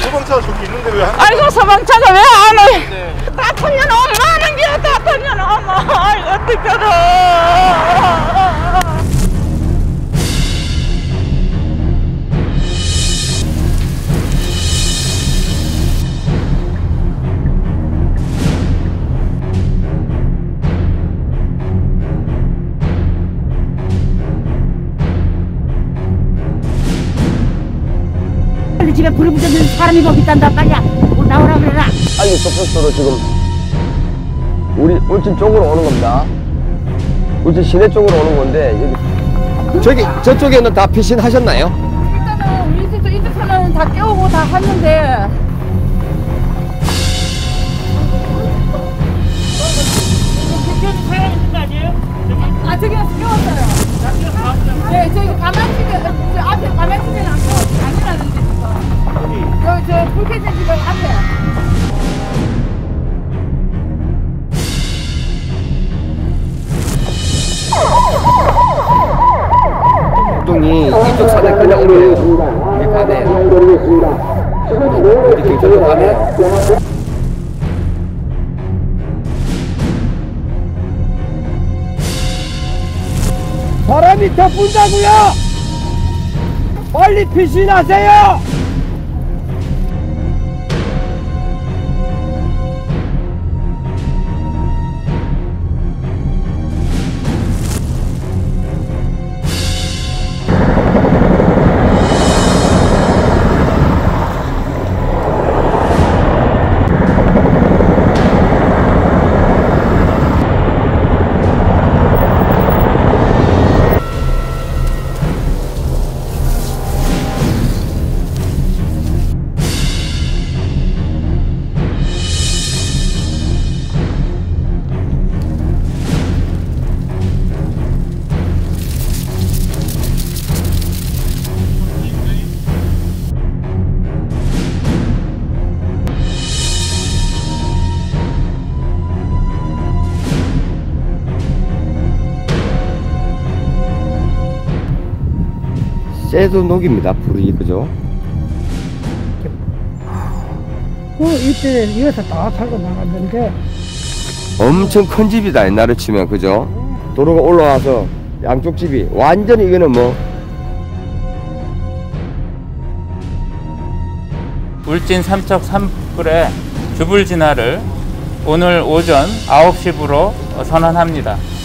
소방차 저기 있는데 왜 한? 아이고 소방차가 왜 안 와? 다 털려놓으면 많은 게다 털려놓으면 아이고 어떡하라. 집에 불이 붙었는데 사람이 거기 있단다. 빨리야 나오라 그래라. 빨리 접촉도로 지금 우리 울진 쪽으로 오는 겁니다. 울진 시내 쪽으로 오는 건데 여기 저쪽에는 다 피신하셨나요? 일단은 우리 이쪽에는 다 깨우고 다 했는데 아 저기는 깨웠어요. 네 저기 가만히게 앞에 가만히는 아니라는데 지금 저 불쾌진 지금 앞에. 보통이 이쪽 산에 그냥 오래요. 이게 가네요. 이렇게 저쪽 가네요. 사람이 더 분다고요! 빨리 피신하세요! 쇠도 녹입니다. 불이 그죠? 이때 이어서 다 살고 나갔는데 엄청 큰 집이다 옛날에 치면 그죠? 도로가 올라와서 양쪽 집이 완전히 이거는 뭐 울진 삼척 산불의 주불진화를 오늘 오전 9시부로 선언합니다.